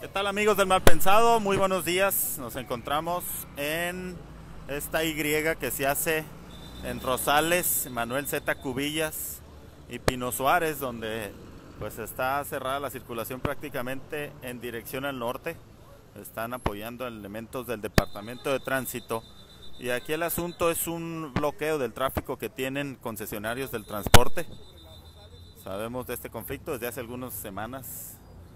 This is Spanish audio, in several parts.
¿Qué tal, amigos del Mal Pensado? Muy buenos días. Nos encontramos en esta Y que se hace en Rosales, Manuel Z. Cubillas y Pino Suárez, donde pues está cerrada la circulación prácticamente en dirección al norte. Están apoyando elementos del Departamento de Tránsito. Y aquí el asunto es un bloqueo del tráfico que tienen concesionarios del transporte. Sabemos de este conflicto desde hace algunas semanas.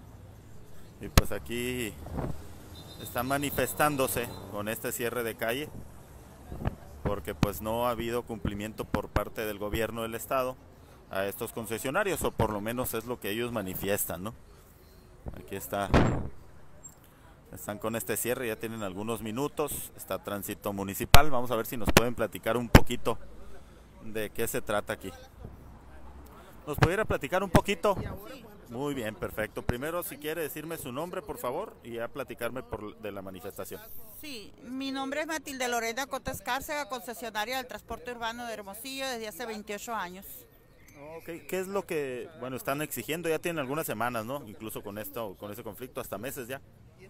Y pues aquí están manifestándose con este cierre de calle porque pues no ha habido cumplimiento por parte del gobierno del estado a estos concesionarios, o por lo menos es lo que ellos manifiestan, ¿no? Aquí están con este cierre, ya tienen algunos minutos. Está Tránsito Municipal. Vamos a ver si nos pueden platicar un poquito de qué se trata aquí. ¿Nos pudiera platicar un poquito? Muy bien, perfecto. Primero, si quiere decirme su nombre, por favor, y ya platicarme de la manifestación. Sí, mi nombre es Matilde Lorena Cota Escárcega, concesionaria del transporte urbano de Hermosillo desde hace 28 años. Ok, ¿qué es lo que, bueno, están exigiendo? Ya tienen algunas semanas, ¿no? Incluso con ese conflicto, hasta meses ya.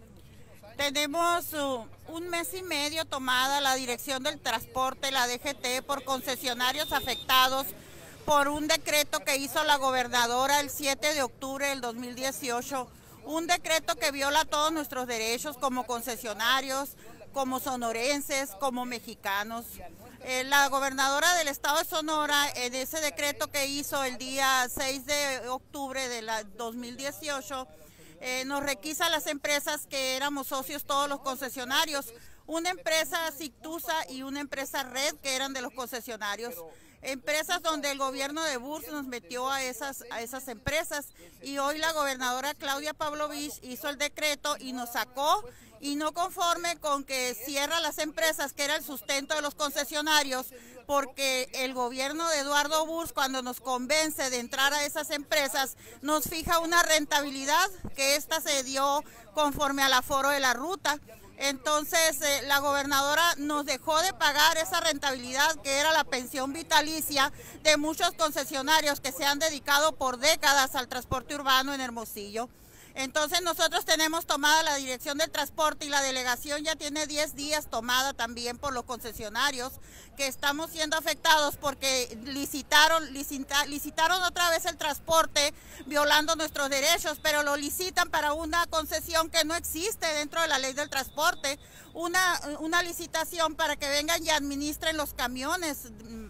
Tenemos un mes y medio tomada la Dirección del Transporte, la DGT, por concesionarios afectados por un decreto que hizo la gobernadora el 7 de octubre del 2018, un decreto que viola todos nuestros derechos como concesionarios, como sonorenses, como mexicanos. La gobernadora del estado de Sonora, en ese decreto que hizo el día 6 de octubre de 2018, nos requisa a las empresas que éramos socios todos los concesionarios, una empresa Cictusa y una empresa Red que eran de los concesionarios. Empresas donde el gobierno de Burs nos metió a esas empresas, y hoy la gobernadora Claudia Pavlovich hizo el decreto y nos sacó, y no conforme con que cierra las empresas que era el sustento de los concesionarios, porque el gobierno de Eduardo Burs, cuando nos convence de entrar a esas empresas, nos fija una rentabilidad que esta se dio conforme al aforo de la ruta. Entonces la gobernadora nos dejó de pagar esa rentabilidad que era la pensión vitalicia de muchos concesionarios que se han dedicado por décadas al transporte urbano en Hermosillo. Entonces nosotros tenemos tomada la Dirección del Transporte, y la delegación ya tiene 10 días tomada también por los concesionarios, que estamos siendo afectados porque licitaron otra vez el transporte violando nuestros derechos, pero lo licitan para una concesión que no existe dentro de la ley del transporte, una licitación para que vengan y administren los camiones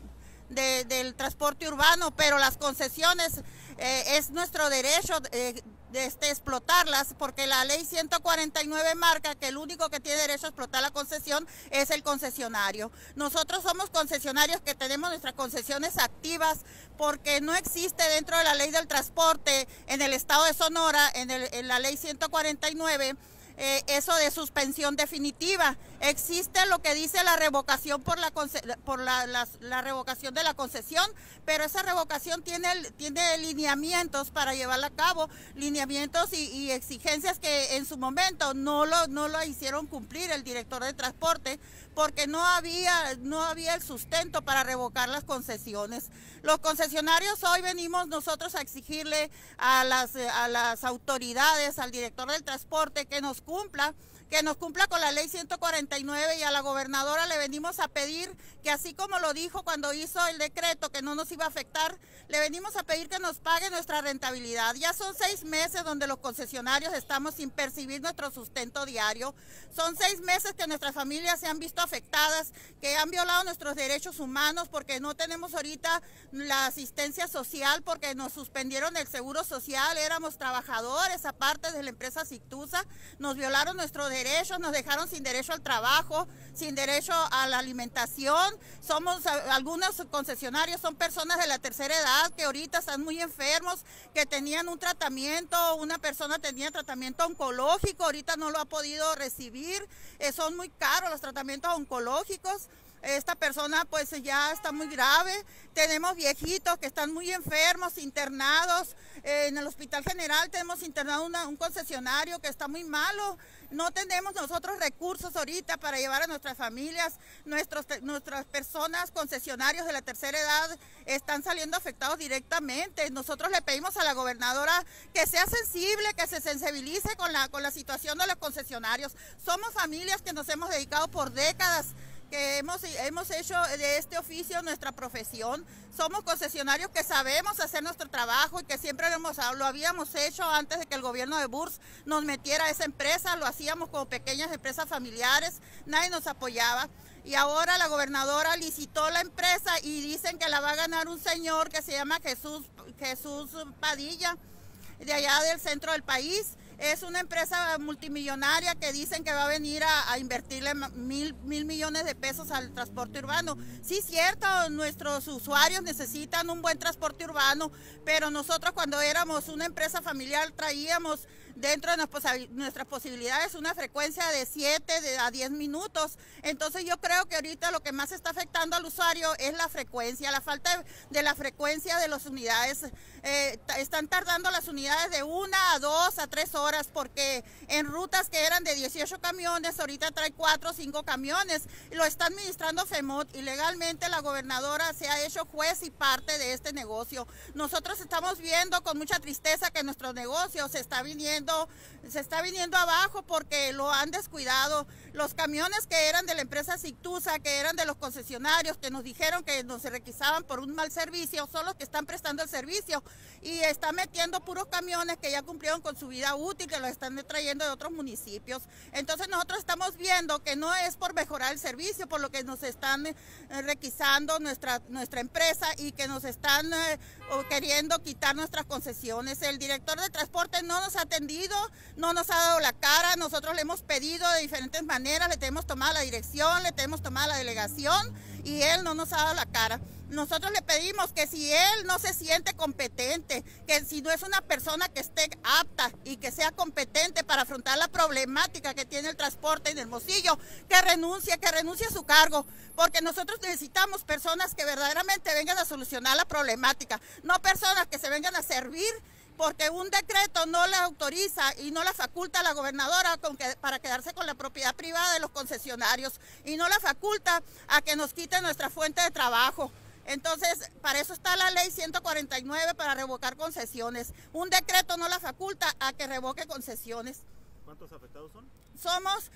del transporte urbano, pero las concesiones es nuestro derecho explotarlas, porque la ley 149 marca que el único que tiene derecho a explotar la concesión es el concesionario. Nosotros somos concesionarios que tenemos nuestras concesiones activas porque no existe dentro de la ley del transporte en el estado de Sonora, en la ley 149, eso de suspensión definitiva. Existe lo que dice la revocación por la revocación de la concesión, pero esa revocación tiene lineamientos para llevarla a cabo, lineamientos y exigencias que en su momento no lo hicieron cumplir el director de transporte, porque no había el sustento para revocar las concesiones. Los concesionarios hoy venimos nosotros a exigirle a las autoridades, al director del transporte, que nos cumpla con la ley 149, y a la gobernadora le venimos a pedir que, así como lo dijo cuando hizo el decreto que no nos iba a afectar, le venimos a pedir que nos pague nuestra rentabilidad. Ya son 6 meses donde los concesionarios estamos sin percibir nuestro sustento diario. Son 6 meses que nuestras familias se han visto afectadas, que han violado nuestros derechos humanos, porque no tenemos ahorita la asistencia social, porque nos suspendieron el seguro social, éramos trabajadores aparte de la empresa Cictusa, nos violaron nuestros derechos, nos dejaron sin derecho al trabajo, sin derecho a la alimentación. Algunos concesionarios son personas de la tercera edad que ahorita están muy enfermos, que tenían un tratamiento, una persona tenía tratamiento oncológico, ahorita no lo ha podido recibir, son muy caros los tratamientos oncológicos. Esta persona pues ya está muy grave. Tenemos viejitos que están muy enfermos, internados. En el Hospital General tenemos internado un concesionario que está muy malo. No tenemos nosotros recursos ahorita para llevar a nuestras familias. Nuestras personas concesionarios de la tercera edad están saliendo afectados directamente. Nosotros le pedimos a la gobernadora que sea sensible, que se sensibilice con la situación de los concesionarios. Somos familias que nos hemos dedicado por décadas, que hemos hecho de este oficio nuestra profesión. Somos concesionarios que sabemos hacer nuestro trabajo y que siempre lo habíamos hecho antes de que el gobierno de Burs nos metiera a esa empresa. Lo hacíamos como pequeñas empresas familiares, nadie nos apoyaba. Y ahora la gobernadora licitó la empresa y dicen que la va a ganar un señor que se llama Jesús Padilla, de allá del centro del país. Es una empresa multimillonaria que dicen que va a venir a invertirle mil millones de pesos al transporte urbano. Sí, cierto, nuestros usuarios necesitan un buen transporte urbano, pero nosotros cuando éramos una empresa familiar traíamos dentro de nuestras posibilidades una frecuencia de 7 a 10 minutos. Entonces yo creo que ahorita lo que más está afectando al usuario es la frecuencia, la falta de la frecuencia de las unidades. Están tardando las unidades de 1 a 2 a 3 horas porque en rutas que eran de 18 camiones, ahorita trae 4 o 5 camiones. Lo está administrando FEMOT y legalmente la gobernadora se ha hecho juez y parte de este negocio. Nosotros estamos viendo con mucha tristeza que nuestro negocio se está viniendo abajo porque lo han descuidado. Los camiones que eran de la empresa Sictusa, que eran de los concesionarios, que nos dijeron que nos requisaban por un mal servicio, son los que están prestando el servicio y están metiendo puros camiones que ya cumplieron con su vida útil, que los están trayendo de otros municipios. Entonces nosotros estamos viendo que no es por mejorar el servicio, por lo que nos están requisando nuestra empresa y que nos están queriendo quitar nuestras concesiones. El director de transporte no nos ha atendido, no nos ha dado la cara. Nosotros le hemos pedido de diferentes maneras, le tenemos tomada la dirección, le tenemos tomada la delegación y él no nos ha dado la cara. Nosotros le pedimos que si él no se siente competente, que si no es una persona que esté apta y que sea competente para afrontar la problemática que tiene el transporte en Hermosillo, que renuncie a su cargo, porque nosotros necesitamos personas que verdaderamente vengan a solucionar la problemática, no personas que se vengan a servir, porque un decreto no le autoriza y no la faculta a la gobernadora para quedarse con la propiedad privada de los concesionarios y no la faculta a que nos quiten nuestra fuente de trabajo. Entonces, para eso está la ley 149 para revocar concesiones. Un decreto no la faculta a que revoque concesiones. ¿Cuántos afectados son? Somos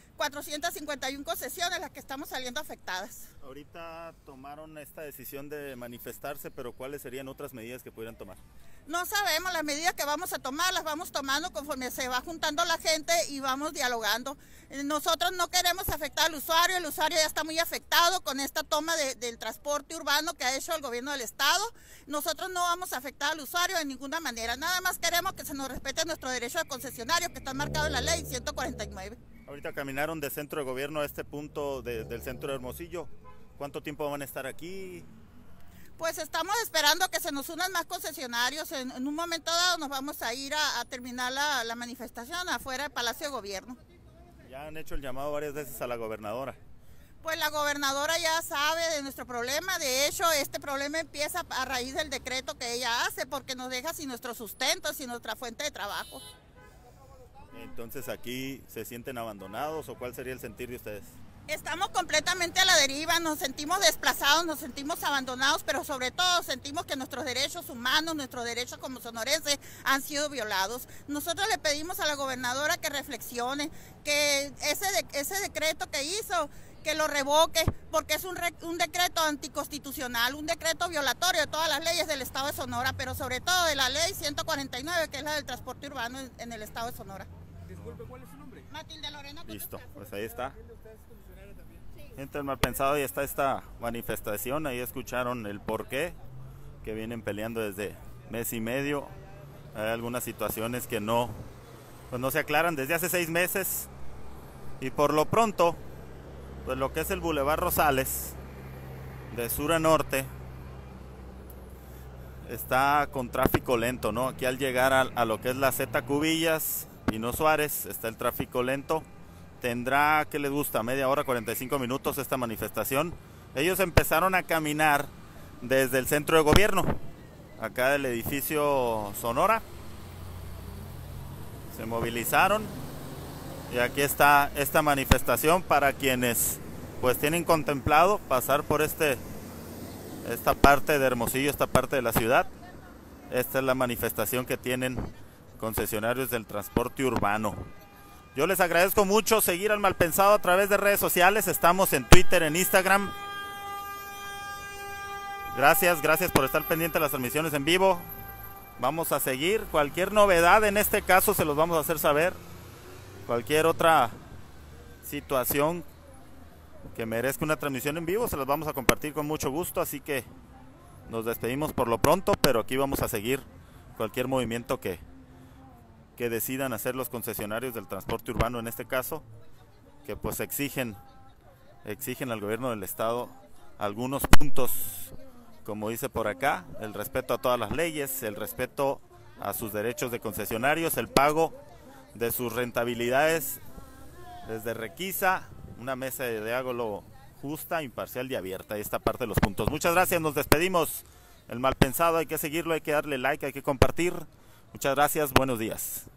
451 concesiones las que estamos saliendo afectadas. Ahorita tomaron esta decisión de manifestarse, pero ¿cuáles serían otras medidas que pudieran tomar? No sabemos, las medidas que vamos a tomar las vamos tomando conforme se va juntando la gente y vamos dialogando. Nosotros no queremos afectar al usuario, el usuario ya está muy afectado con esta toma del transporte urbano que ha hecho el gobierno del estado. Nosotros no vamos a afectar al usuario de ninguna manera, nada más queremos que se nos respete nuestro derecho de concesionario que está marcado en la ley 149. Ahorita caminaron de centro de gobierno a este punto del centro de Hermosillo. ¿Cuánto tiempo van a estar aquí? Pues estamos esperando que se nos unan más concesionarios. En un momento dado nos vamos a ir a terminar la manifestación afuera del Palacio de Gobierno. Ya han hecho el llamado varias veces a la gobernadora. Pues la gobernadora ya sabe de nuestro problema. De hecho, este problema empieza a raíz del decreto que ella hace porque nos deja sin nuestro sustento, sin nuestra fuente de trabajo. Entonces, ¿aquí se sienten abandonados o cuál sería el sentir de ustedes? Estamos completamente a la deriva, nos sentimos desplazados, nos sentimos abandonados, pero sobre todo sentimos que nuestros derechos humanos, nuestros derechos como sonorenses han sido violados. Nosotros le pedimos a la gobernadora que reflexione, que ese decreto que hizo, que lo revoque, porque es un decreto anticonstitucional, un decreto violatorio de todas las leyes del estado de Sonora, pero sobre todo de la ley 149, que es la del transporte urbano en el estado de Sonora. Disculpe, ¿cuál es su nombre? Matilde Lorena. Listo, pues ahí está. Gente del mal pensado, ya está esta manifestación, ahí escucharon el porqué, que vienen peleando desde mes y medio. Hay algunas situaciones que no se aclaran desde hace 6 meses y por lo pronto, pues lo que es el Boulevard Rosales, de sur a norte, está con tráfico lento, ¿no? Aquí al llegar a lo que es la Z Cubillas, Pino Suárez, está el tráfico lento. Tendrá, ¿qué les gusta? Media hora, 45 minutos esta manifestación. Ellos empezaron a caminar desde el centro de gobierno, acá del edificio Sonora. Se movilizaron y aquí está esta manifestación para quienes pues tienen contemplado pasar por esta parte de Hermosillo, esta parte de la ciudad. Esta es la manifestación que tienen concesionarios del transporte urbano. Yo les agradezco mucho seguir al Malpensado a través de redes sociales. Estamos en Twitter, en Instagram. Gracias por estar pendiente de las transmisiones en vivo. Vamos a seguir. Cualquier novedad en este caso se los vamos a hacer saber. Cualquier otra situación que merezca una transmisión en vivo se las vamos a compartir con mucho gusto. Así que nos despedimos por lo pronto, pero aquí vamos a seguir cualquier movimiento que decidan hacer los concesionarios del transporte urbano, en este caso, que pues exigen al gobierno del estado algunos puntos, como dice por acá: el respeto a todas las leyes, el respeto a sus derechos de concesionarios, el pago de sus rentabilidades desde requisa, una mesa de diálogo justa, imparcial y abierta. Esta parte de los puntos. Muchas gracias, nos despedimos. El Malpensado hay que seguirlo, hay que darle like, hay que compartir. Muchas gracias, buenos días.